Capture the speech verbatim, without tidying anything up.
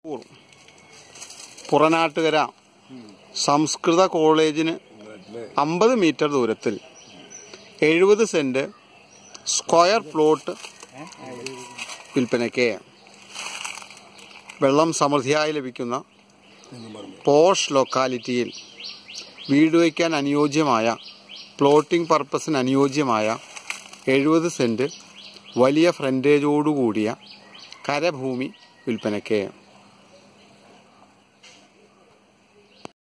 പുറനാട്ടുകര സംസ്കൃത കോളേജിന് അമ്പത് മീറ്റർ ദൂരത്തിൽ എഴുപത് സെന്റ് സ്ക്വയർ പ്ലോട്ട് വിൽപ്പനയ്ക്ക്. വെള്ളം സമൃദ്ധിയായി ലഭിക്കുന്ന പോഷ് ലൊക്കാലിറ്റിയിൽ വീട് വയ്ക്കാൻ അനുയോജ്യമായ, പ്ലോട്ടിംഗ് പർപ്പസിന് അനുയോജ്യമായ എഴുപത് സെന്റ് വലിയ ഫ്രണ്ടേജോടുകൂടിയ കരഭൂമി വിൽപ്പനയ്ക്ക്.